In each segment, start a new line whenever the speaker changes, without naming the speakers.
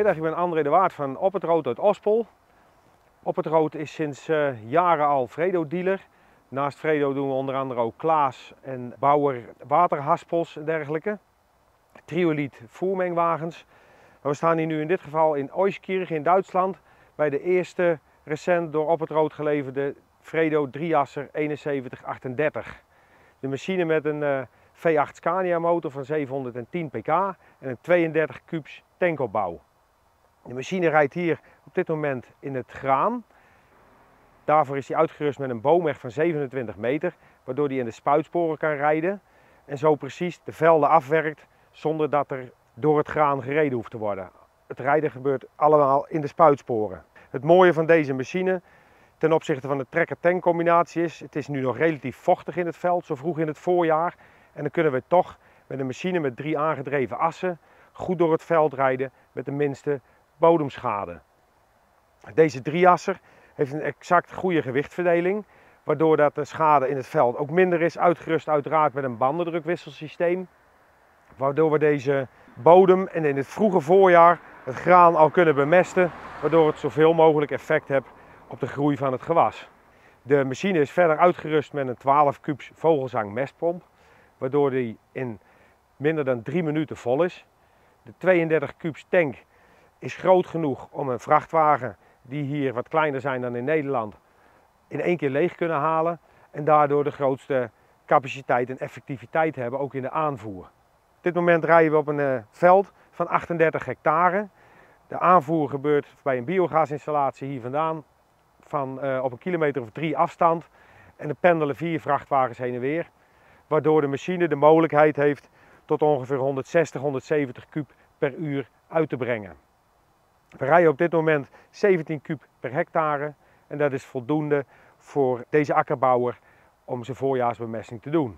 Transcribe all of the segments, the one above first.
Goedemiddag, ik ben André de Waard van Op het Rood uit Ospel. Op het Rood is sinds jaren al Fredo-dealer. Naast Fredo doen we onder andere ook Klaas en Bauer waterhaspels en dergelijke. Triolied voermengwagens. Maar we staan hier nu in dit geval in Euskirch in Duitsland bij de eerste recent door Op het Rood geleverde Fredo 3-asser 7138. De machine met een V8 Scania motor van 710 pk en een 32 kubus tankopbouw. De machine rijdt hier op dit moment in het graan. Daarvoor is hij uitgerust met een boomweg van 27 meter, waardoor hij in de spuitsporen kan rijden en zo precies de velden afwerkt zonder dat er door het graan gereden hoeft te worden. Het rijden gebeurt allemaal in de spuitsporen. Het mooie van deze machine ten opzichte van de trekker-tank combinatie is, het is nu nog relatief vochtig in het veld, zo vroeg in het voorjaar. En dan kunnen we toch met een machine met 3 aangedreven assen goed door het veld rijden met de minste bodemschade. Deze 3-asser heeft een exact goede gewichtverdeling, waardoor dat de schade in het veld ook minder is. Uitgerust uiteraard met een bandendrukwisselsysteem, waardoor we deze bodem en in het vroege voorjaar het graan al kunnen bemesten, waardoor het zoveel mogelijk effect heeft op de groei van het gewas. De machine is verder uitgerust met een 12 kubus Vogelzang mestpomp, waardoor die in minder dan 3 minuten vol is. De 32 kubus tank is groot genoeg om een vrachtwagen, die hier wat kleiner zijn dan in Nederland, in 1 keer leeg kunnen halen en daardoor de grootste capaciteit en effectiviteit hebben, ook in de aanvoer. Op dit moment rijden we op een veld van 38 hectare. De aanvoer gebeurt bij een biogaasinstallatie hier vandaan, op een kilometer of 3 afstand. En er pendelen 4 vrachtwagens heen en weer, waardoor de machine de mogelijkheid heeft tot ongeveer 160, 170 kub per uur uit te brengen. We rijden op dit moment 17 kub per hectare en dat is voldoende voor deze akkerbouwer om zijn voorjaarsbemesting te doen.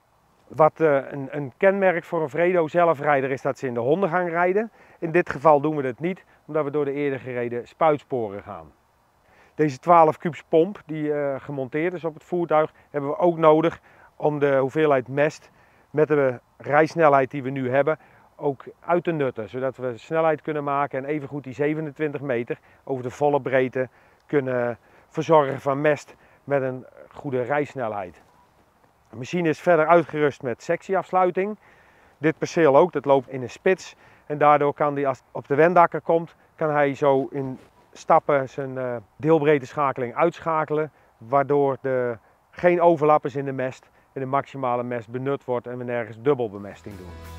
Wat een kenmerk voor een Fredo zelfrijder is dat ze in de hondengang rijden. In dit geval doen we dat niet, omdat we door de eerder gereden spuitsporen gaan. Deze 12 kubus pomp die gemonteerd is op het voertuig hebben we ook nodig om de hoeveelheid mest met de rijsnelheid die we nu hebben ook uit te nutten. Zodat we snelheid kunnen maken en evengoed die 27 meter over de volle breedte kunnen verzorgen van mest met een goede rijsnelheid. De machine is verder uitgerust met sectieafsluiting. Dit perceel ook, dat loopt in een spits. En daardoor kan hij, als het op de wendakker komt, kan hij zo in stappen zijn deelbreedteschakeling uitschakelen. Waardoor er geen overlap is in de mest en de maximale mest benut wordt en we nergens dubbelbemesting doen.